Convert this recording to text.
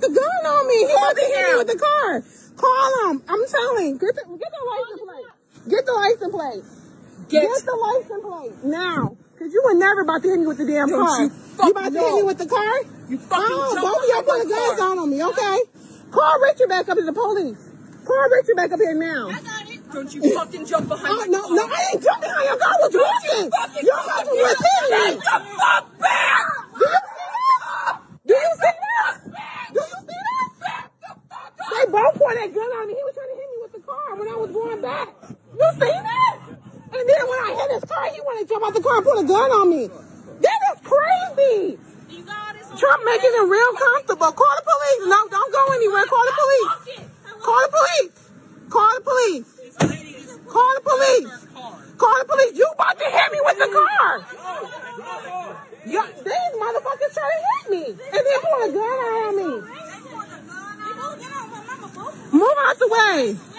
the gun on me. He about to hit me with the car. Call him. I'm telling. Get the license plate. Get the license plate. Get the license plate now. Cause you were never about to hit me with the damn car. You about to hit me with the car? You fucking both of y'all put the guns on me, okay? Call Richard back up to the police. Call Richard back up here now. I got it. Don't you fucking jump behind my car. No, I ain't jumping behind your car. I was walking. Your car was hitting me. Get the fuck back! Do you see that? Do you see that? They both pointed that gun on me. He was trying to hit me with the car when I was going back. You see that? And then when I hit his car, he wanted to jump out the car and put a gun on me. That is crazy. Trump making it real comfortable. Call the police. No, don't go anywhere. Call the police. Call the police. Call the police. Call the police. Call the police. You about to hit me with the car. These motherfuckers trying to hit me. And then pull a gun on me. Move out the way.